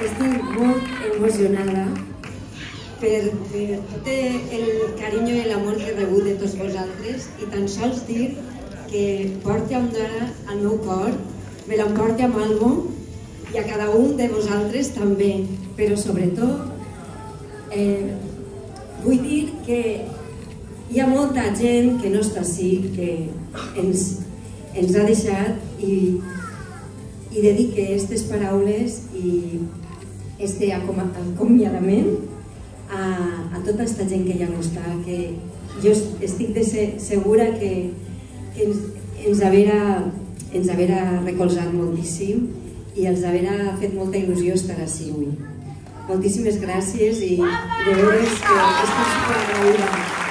estic molt emocionada per tot el carinyo i l'amor que he rebut de tots vosaltres i tan sols dir que porti amb d'ara al meu cor, me l'emporti amb algo i a cada un de vosaltres també, però sobretot vull dir que hi ha molta gent que no està ací, que ens ha deixat i dedique aquestes paraules i este acomiadament a tota aquesta gent que hi ha al costat, que jo estic segura que ens haurà recolzat moltíssim i els haurà fet molta il·lusió estar ací avui. Moltíssimes gràcies i de veres que estic superagraïda.